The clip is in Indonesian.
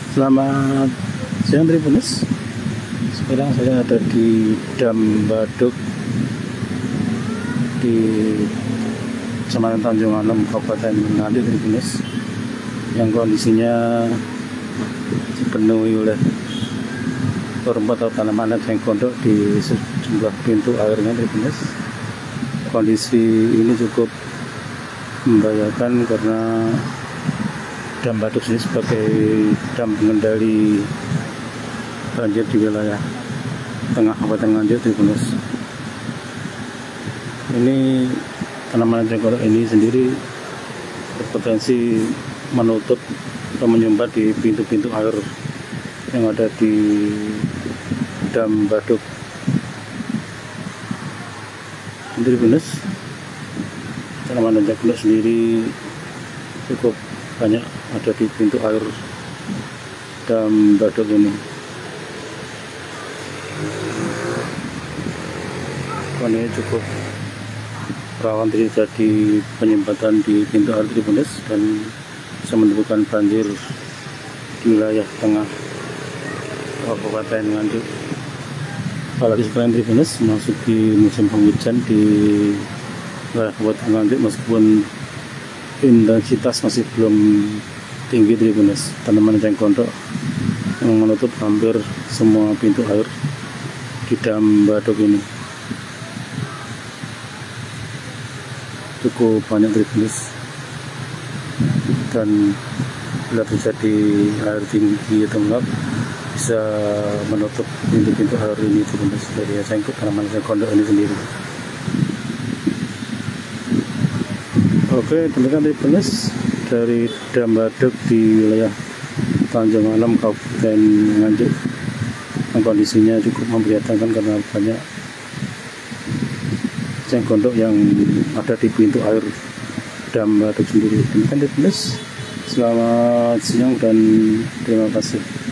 Selamat siang Tribuners. Sekarang saya ada di Dam Baduk di Kecamatan Tanjung Anom, Kabupaten Nganjuk Tribuners, yang kondisinya dipenuhi oleh rumput atau tanaman yang gondok di sejumlah pintu airnya Tribuners. Kondisi ini cukup membahayakan karena Dam Baduk ini sebagai dam pengendali banjir di wilayah tengah Kabupaten Nganjuk Tribuners. Ini tanaman jengkol ini sendiri berpotensi menutup atau menyumbat di pintu-pintu air yang ada di Dam Baduk. Tribuners, tanaman jengkol sendiri cukup banyak ada di pintu air Dam Baduk ini. Ini cukup rawan terjadi penyumbatan di pintu air Tribuners dan bisa menimbulkan banjir di wilayah tengah Kabupaten Nganjuk. Apalagi sekarang Tribuners memasuki musim penghujan di wilayah Kabupaten Nganjuk, meskipun intensitas masih belum tinggi Tribuners. Tanaman jengkondok yang menutup hampir semua pintu air di Dam Baduk ini cukup banyak Tribuners, dan bila terjadi air tinggi atau enggak bisa menutup pintu-pintu air ini Tribuners dari tanaman jengkondok ini sendiri. Oke, demikian Tribuners dari Dam Baduk di wilayah Tanjung Anom, Kabupaten Nganjuk, yang kondisinya cukup memprihatinkan karena banyak jengkondok yang ada di pintu air Dam Baduk sendiri. Demikian Tribuners, selamat siang dan terima kasih.